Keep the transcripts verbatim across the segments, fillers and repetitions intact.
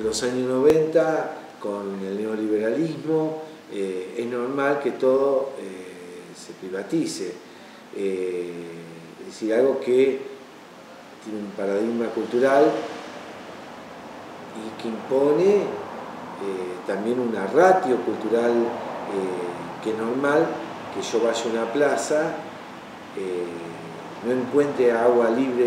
desde los años noventa, con el neoliberalismo, eh, es normal que todo eh, se privatice. Eh, es decir, algo que tiene un paradigma cultural y que impone eh, también una ratio cultural eh, que es normal que yo vaya a una plaza, eh, no encuentre agua libre,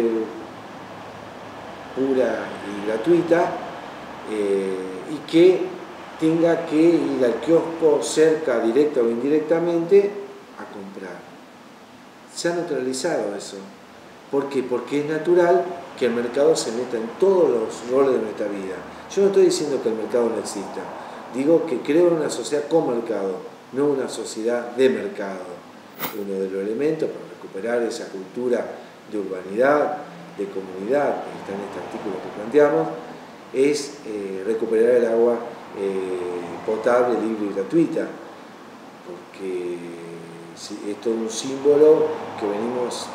pura y gratuita, eh, y que tenga que ir al kiosco cerca, directa o indirectamente, a comprar. Se ha neutralizado eso. ¿Por qué? Porque es natural que el mercado se meta en todos los roles de nuestra vida. Yo no estoy diciendo que el mercado no exista, digo que creo en una sociedad con mercado, no una sociedad de mercado. Uno de los elementos para recuperar esa cultura de urbanidad, de comunidad, que está en este artículo que planteamos, es eh, recuperar el agua eh, potable, libre y gratuita, porque es todo un símbolo que venimos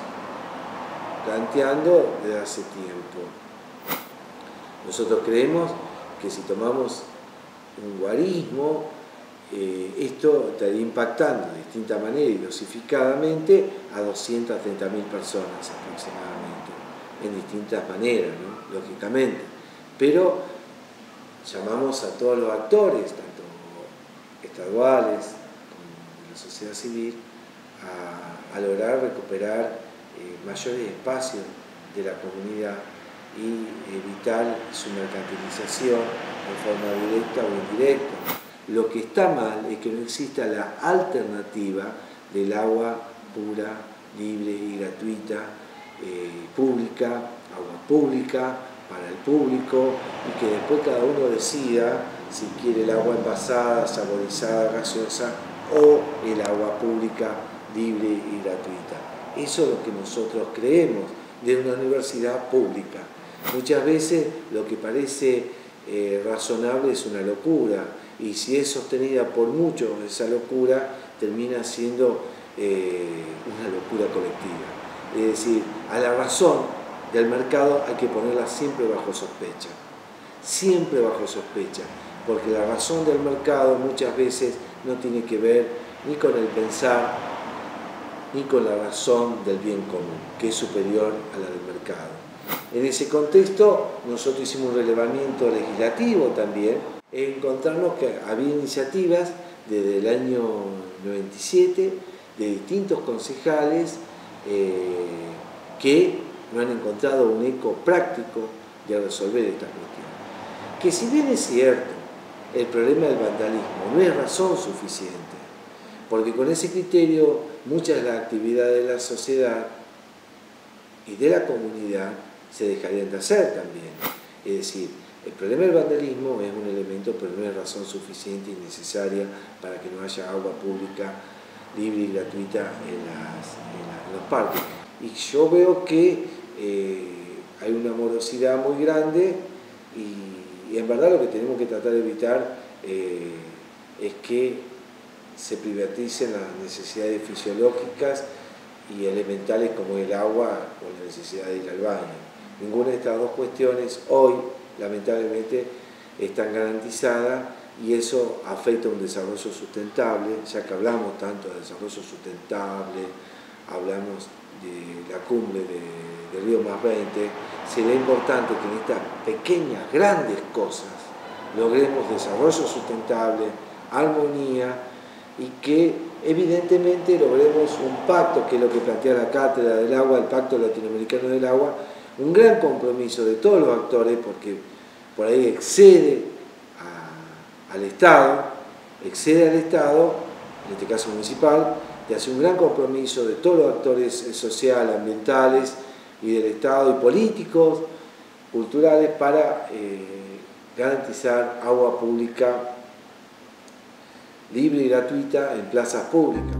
planteando desde hace tiempo. Nosotros creemos que si tomamos un guarismo, eh, esto estaría impactando de distinta manera y dosificadamente a doscientas treinta mil personas aproximadamente, en distintas maneras, ¿no? Lógicamente. Pero llamamos a todos los actores, tanto estaduales como de la sociedad civil, a, a lograr recuperar eh, mayores espacios de la comunidad y evitar su mercantilización de forma directa o indirecta. Lo que está mal es que no exista la alternativa del agua pura, libre y gratuita, eh, pública, agua pública para el público, y que después cada uno decida si quiere el agua envasada, saborizada, gaseosa o el agua pública, libre y gratuita. Eso es lo que nosotros creemos de una universidad pública. Muchas veces lo que parece eh, razonable es una locura, y si es sostenida por muchos, esa locura termina siendo eh, una locura colectiva. Es decir, a la razón del mercado hay que ponerla siempre bajo sospecha, siempre bajo sospecha, porque la razón del mercado muchas veces no tiene que ver ni con el pensar, ni con la razón del bien común, que es superior a la del mercado. En ese contexto, nosotros hicimos un relevamiento legislativo también, e encontrarnos que había iniciativas desde el año noventa y siete de distintos concejales eh, que no han encontrado un eco práctico de resolver esta cuestión. Que si bien es cierto, el problema del vandalismo no es razón suficiente, porque con ese criterio muchas de las actividades de la sociedad y de la comunidad se dejarían de hacer también. Es decir, el problema del vandalismo es un elemento, pero no es razón suficiente y necesaria para que no haya agua pública, libre y gratuita en, las, en, la, en los parques. Y yo veo que eh, hay una morosidad muy grande y, y en verdad lo que tenemos que tratar de evitar eh, es que se privaticen las necesidades fisiológicas y elementales como el agua o la necesidad de ir al baño. Ninguna de estas dos cuestiones hoy, lamentablemente, están garantizadas, y eso afecta a un desarrollo sustentable. Ya que hablamos tanto de desarrollo sustentable, hablamos de la cumbre de, de Río más veinte, sería importante que en estas pequeñas, grandes cosas logremos desarrollo sustentable, armonía, y que evidentemente logremos un pacto, que es lo que plantea la Cátedra del Agua, el Pacto Latinoamericano del Agua, un gran compromiso de todos los actores, porque por ahí excede a, al Estado, excede al Estado, en este caso municipal, y hace un gran compromiso de todos los actores sociales, ambientales y del Estado y políticos, culturales, para eh, garantizar agua pública libre y gratuita en plazas públicas.